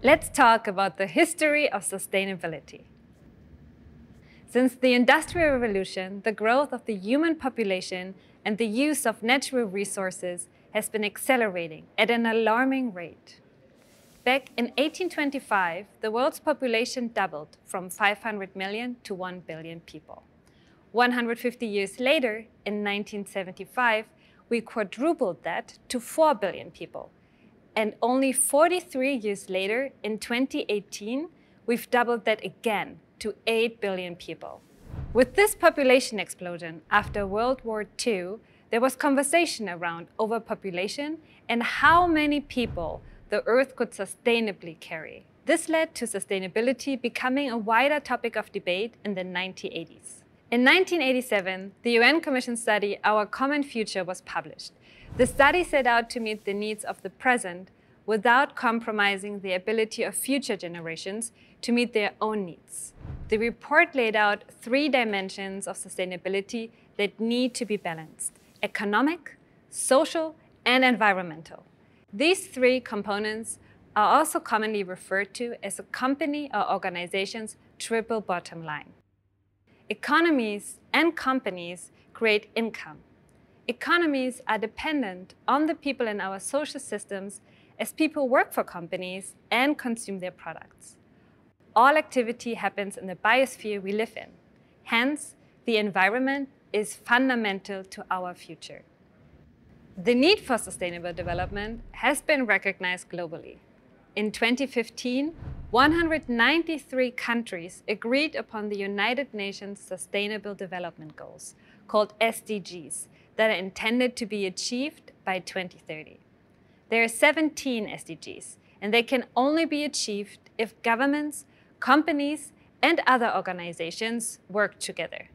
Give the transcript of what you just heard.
Let's talk about the history of sustainability. Since the Industrial Revolution, the growth of the human population and the use of natural resources has been accelerating at an alarming rate. Back in 1825, the world's population doubled from 500 million to 1 billion people. 150 years later, in 1975, we quadrupled that to 4 billion people. And only 43 years later, in 2018, we've doubled that again to 8 billion people. With this population explosion after World War II, there was conversation around overpopulation and how many people the Earth could sustainably carry. This led to sustainability becoming a wider topic of debate in the 1980s. In 1987, the UN Commission study Our Common Future was published. The study set out to meet the needs of the present without compromising the ability of future generations to meet their own needs. The report laid out 3 dimensions of sustainability that need to be balanced: economic, social, and environmental. These 3 components are also commonly referred to as a company or organization's triple bottom line. Economies and companies create income. Economies are dependent on the people in our social systems as people work for companies and consume their products. All activity happens in the biosphere we live in. Hence, the environment is fundamental to our future. The need for sustainable development has been recognized globally. In 2015, 193 countries agreed upon the United Nations Sustainable Development Goals, called SDGs, that are intended to be achieved by 2030. There are 17 SDGs, and they can only be achieved if governments, companies, and other organizations work together.